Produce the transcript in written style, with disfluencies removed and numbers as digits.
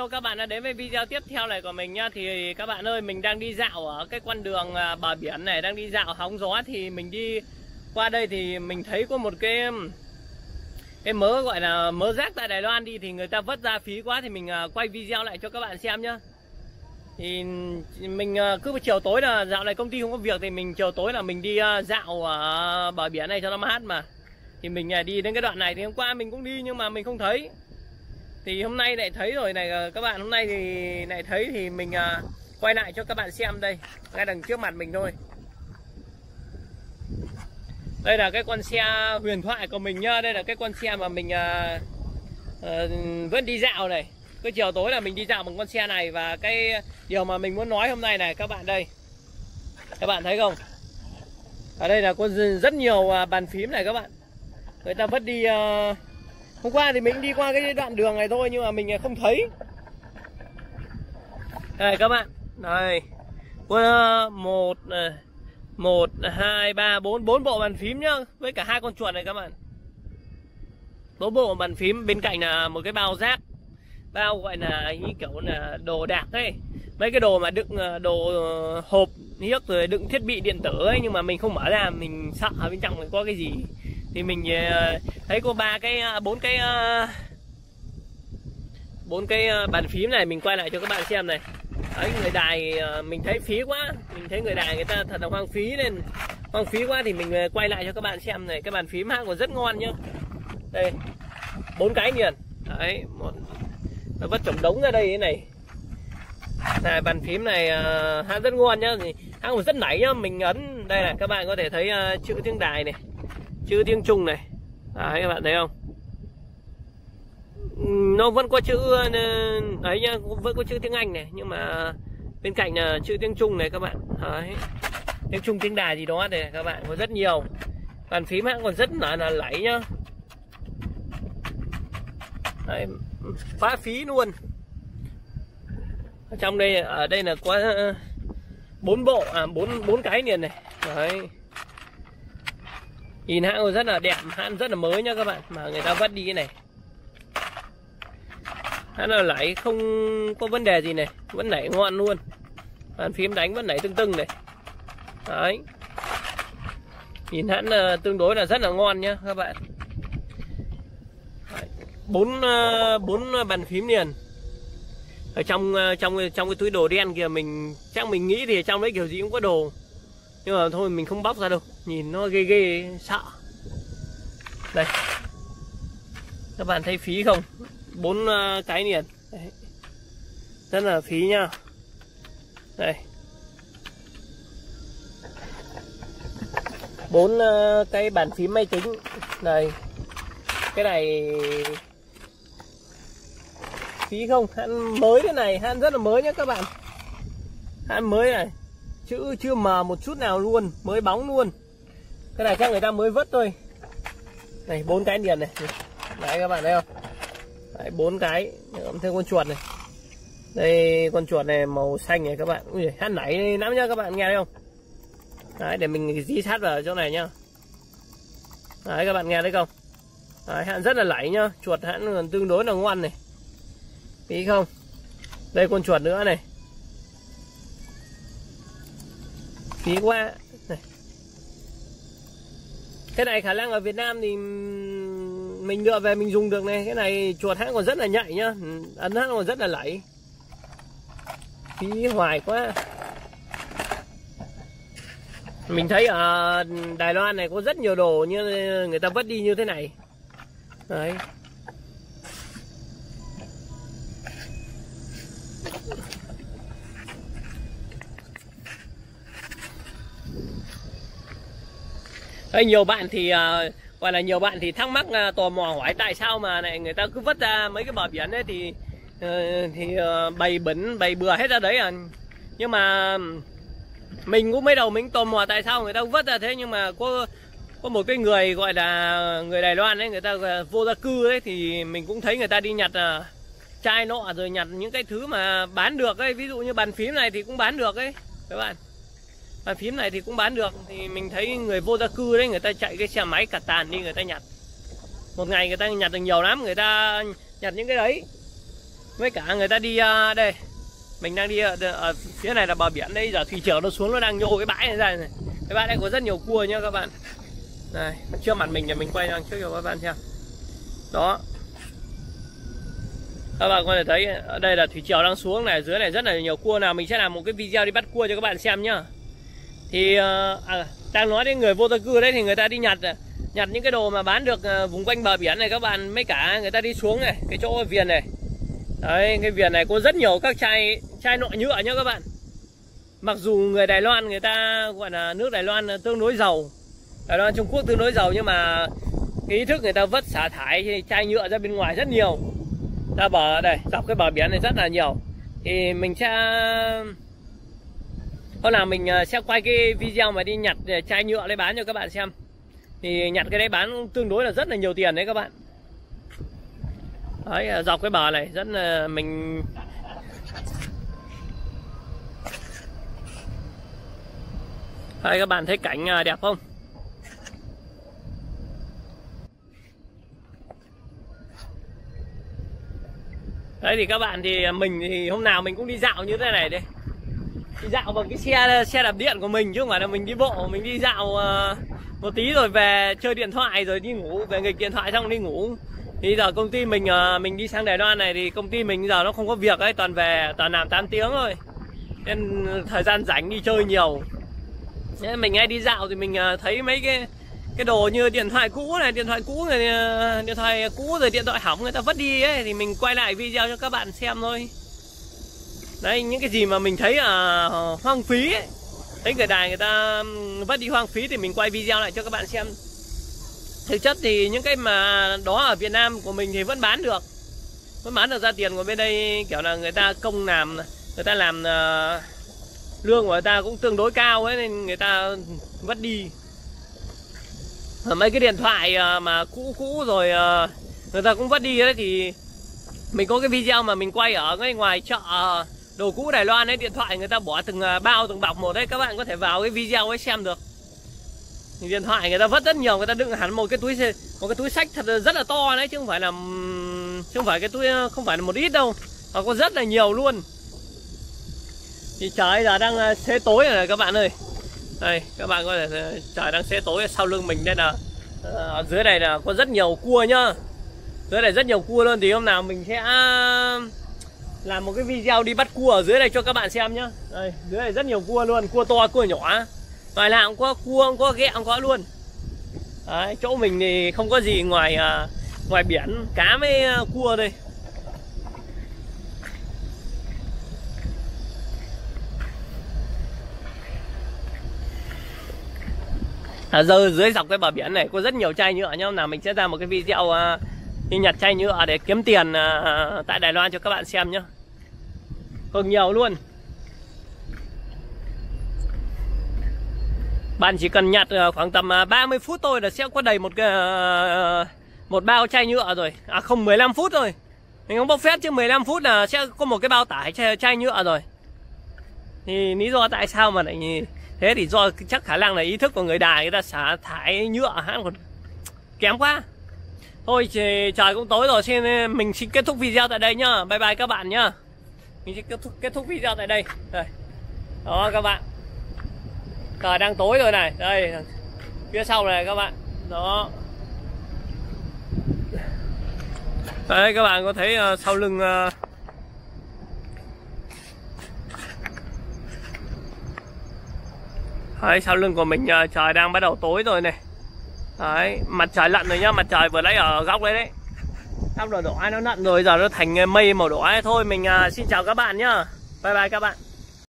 Hello các bạn đã đến với video tiếp theo này của mình nhá. Thì các bạn ơi, mình đang đi dạo ở cái con đường bờ biển này, đang đi dạo hóng gió. Thì mình đi qua đây thì mình thấy có một cái mớ gọi là mớ rác tại Đài Loan đi. Thì người ta vứt ra phí quá thì mình quay video lại cho các bạn xem nhá. Thì mình cứ chiều tối là dạo này công ty không có việc thì mình chiều tối là mình đi dạo ở bờ biển này cho nó mát mà. Thì mình đi đến cái đoạn này thì hôm qua mình cũng đi nhưng mà mình không thấy. Thì hôm nay lại thấy rồi này các bạn, hôm nay thì lại thấy thì mình quay lại cho các bạn xem đây, ngay đằng trước mặt mình thôi. Đây là cái con xe huyền thoại của mình nhá, đây là cái con xe mà mình vẫn đi dạo này. Cứ chiều tối là mình đi dạo bằng con xe này. Và cái điều mà mình muốn nói hôm nay này các bạn đây, các bạn thấy không? Ở đây là có rất nhiều bàn phím này các bạn. Người ta vứt đi. Hôm qua thì mình đi qua cái đoạn đường này thôi nhưng mà mình không thấy. Đây các bạn, đây có 1, 2, 3, 4 bộ bàn phím nhá, với cả 2 con chuột này các bạn. 4 bộ bàn phím, bên cạnh là một cái bao rác, bao gọi là như kiểu là đồ đạc ấy, mấy cái đồ mà đựng đồ hộp hiếc rồi đựng thiết bị điện tử ấy, nhưng mà mình không mở ra, mình sợ ở bên trong có cái gì. Thì mình thấy có 4 cái bàn phím này, mình quay lại cho các bạn xem này. Đấy, người đài mình thấy phí quá, mình thấy người đài người ta thật là hoang phí, nên hoang phí quá thì mình quay lại cho các bạn xem này. Cái bàn phím hãng còn rất ngon nhá. Đây 4 cái liền. Đấy, nó vất chồng đống ra đây thế này. Này, bàn phím này hãng rất ngon nhá, thì hãng còn rất nảy nhá. Mình ấn đây này, các bạn có thể thấy chữ tiếng Đài này, chữ tiếng Trung này. Đấy, các bạn thấy không? Nó vẫn có chữ ấy nhá, vẫn có chữ tiếng Anh này, nhưng mà bên cạnh là chữ tiếng Trung này các bạn. Đấy, tiếng Trung, tiếng Đài gì đó này các bạn, có rất nhiều. Bàn phím hãng còn rất là lẫy nhá. Đấy, phá phí luôn. Ở trong đây, ở đây là có 4 bộ, 4 cái liền này. Đấy, nhìn hãng rất là đẹp, hãng rất là mới nhá các bạn, mà người ta vứt đi cái này. Hãng là lẫy, không có vấn đề gì này, vẫn nảy ngon luôn. Bàn phím đánh vẫn nảy tưng này. Đấy, nhìn hãng tương đối là rất là ngon nhá các bạn. Đấy, 4 bàn phím liền. Ở trong cái túi đồ đen kìa, mình chắc mình nghĩ thì trong đấy kiểu gì cũng có đồ, nhưng mà thôi mình không bóc ra đâu, nhìn nó ghê ghê sợ. Đây, các bạn thấy phí không? 4 cái liền. Đấy, rất là phí nha. Đây, 4 cái bàn phím máy tính. Đây, cái này phí không? Hãng mới thế này, hãng rất là mới nhé các bạn. Hãng mới này, chữ chưa mờ một chút nào luôn, mới bóng luôn. Cái này chắc người ta mới vứt thôi. Này, 4 cái liền này. Đấy, các bạn thấy không? Đấy, 4 cái. Thêm con chuột này. Đây, con chuột này màu xanh này các bạn. Ui, hãng nảy lắm nhá các bạn, nghe thấy không? Đấy, để mình di sát vào chỗ này nhá. Đấy, các bạn nghe thấy không? Đấy, hãng rất là lẫy nhá. Chuột hãng còn tương đối là ngoan này. Phí không? Đây con chuột nữa này. Phí quá này. Cái này khả năng ở Việt Nam thì mình lựa về mình dùng được này. Cái này chuột hãng còn rất là nhạy nhá, ấn hãng còn rất là lẫy. Phí hoài quá. Mình thấy ở Đài Loan này có rất nhiều đồ như người ta vứt đi như thế này. Đấy, Đây, nhiều bạn thì gọi là nhiều bạn thì thắc mắc, tò mò hỏi tại sao mà này người ta cứ vứt ra mấy cái bờ biển ấy thì bày bẩn bày bừa hết ra đấy à. Nhưng mà mình cũng mới đầu mình tò mò tại sao người ta vứt ra thế, nhưng mà có một cái người gọi là người Đài Loan ấy, người ta vô gia cư ấy, thì mình cũng thấy người ta đi nhặt chai nọ rồi nhặt những cái thứ mà bán được ấy, ví dụ như bàn phím này thì cũng bán được ấy các bạn. Bàn phím này thì cũng bán được, thì mình thấy người vô gia cư đấy, người ta chạy cái xe máy cặt tàn đi người ta nhặt. Một ngày người ta nhặt được nhiều lắm, người ta nhặt những cái đấy. với cả người ta đi đây. Mình đang đi ở phía này là bờ biển đây, giờ thủy triều nó xuống nó đang nhô cái bãi này ra này. Cái bãi này có rất nhiều cua nhá các bạn. Này, trước mặt mình để mình quay sang trước cho các bạn xem. Đó. Các bạn có thể thấy ở đây là thủy triều đang xuống này, dưới này rất là nhiều cua. Nào mình sẽ làm một cái video đi bắt cua cho các bạn xem nhá. Thì đang nói đến người vô gia cư đấy, thì người ta đi nhặt những cái đồ mà bán được vùng quanh bờ biển này các bạn, mấy cả người ta đi xuống này, cái chỗ viền này. Đấy, cái viền này có rất nhiều các chai nọ nhựa nhá các bạn. Mặc dù người Đài Loan người ta gọi là nước Đài Loan tương đối giàu, Đài Loan Trung Quốc tương đối giàu, nhưng mà cái ý thức người ta vứt xả thải chai nhựa ra bên ngoài rất nhiều. Ra bờ đây, dọc cái bờ biển này rất là nhiều. Thì mình sẽ hôm nào mình sẽ quay cái video mà đi nhặt chai nhựa lấy bán cho các bạn xem. Thì nhặt cái đấy bán tương đối là rất là nhiều tiền đấy các bạn. Đấy, dọc cái bờ này rất là mình đấy, các bạn thấy cảnh đẹp không? Đấy thì các bạn, thì mình thì hôm nào mình cũng đi dạo như thế này đây. Đi dạo bằng cái xe đạp điện của mình chứ không phải là mình đi bộ. Mình đi dạo một tí rồi về chơi điện thoại rồi đi ngủ, về nghịch điện thoại xong đi ngủ. Thì giờ công ty mình đi sang Đài Loan này thì công ty mình giờ nó không có việc ấy, toàn làm 8 tiếng thôi. Nên thời gian rảnh đi chơi nhiều. Nên mình hay đi dạo thì mình thấy mấy cái đồ như điện thoại cũ này, điện thoại cũ rồi điện thoại hỏng người ta vứt đi ấy, thì mình quay lại video cho các bạn xem thôi. Đấy, những cái gì mà mình thấy hoang phí ấy, thấy người Đài người ta vứt đi hoang phí thì mình quay video lại cho các bạn xem. Thực chất thì những cái mà đó ở Việt Nam của mình thì vẫn bán được ra tiền. Của bên đây kiểu là người ta công làm, người ta làm lương của người ta cũng tương đối cao ấy, nên người ta vứt đi. Mấy cái điện thoại mà cũ rồi người ta cũng vứt đi đấy. Thì mình có cái video mà mình quay ở ngay ngoài chợ đồ cũ Đài Loan ấy, điện thoại người ta bỏ từng bao từng bọc một đấy, các bạn có thể vào cái video ấy xem được. Thì điện thoại người ta vứt rất nhiều, người ta đựng hẳn một cái túi xách thật rất là to đấy, chứ không phải cái túi, không phải là một ít đâu, mà có rất là nhiều luôn. Thì trời giờ đang xế tối rồi này các bạn ơi. Đây các bạn có thể trời đang xế tối sau lưng mình đây là ở dưới này là có rất nhiều cua nhá. Dưới này rất nhiều cua luôn. Thì hôm nào mình sẽ làm một cái video đi bắt cua ở dưới này cho các bạn xem nhá. Đây, dưới này rất nhiều cua luôn, cua to, cua nhỏ. Ngoài nào cũng có cua, cũng có ghẹ, cũng có luôn. Đấy, chỗ mình thì không có gì ngoài biển, cá với cua đây. Dưới dọc cái bờ biển này có rất nhiều chai nhựa nhá. Hôm nào mình sẽ ra một cái video đi nhặt chai nhựa để kiếm tiền tại Đài Loan cho các bạn xem nhá. Còn nhiều luôn. Bạn chỉ cần nhặt khoảng tầm 30 phút thôi là sẽ có đầy một bao chai nhựa rồi. À không, 15 phút thôi. Mình không bốc phét chứ 15 phút là sẽ có một cái bao tải chai nhựa rồi. Thì lý do tại sao mà lại thế thì do chắc khả năng là ý thức của người Đài, người ta xả thải nhựa hãng còn kém quá. Thôi trời cũng tối rồi, mình xin kết thúc video tại đây nhá. Bye bye các bạn nhá. Mình sẽ kết thúc video tại đây. Đây. Đó các bạn. Trời đang tối rồi này. Đây. Phía sau này các bạn. Đó. Đấy các bạn có thấy sau lưng đấy, sau lưng của mình trời đang bắt đầu tối rồi này. Đấy, mặt trời lặn rồi nhá, mặt trời vừa nãy ở góc đấy. Xong rồi đỏ nó lặn rồi, giờ nó thành mây màu đỏ ấy. Thôi mình xin chào các bạn nhá. Bye bye các bạn.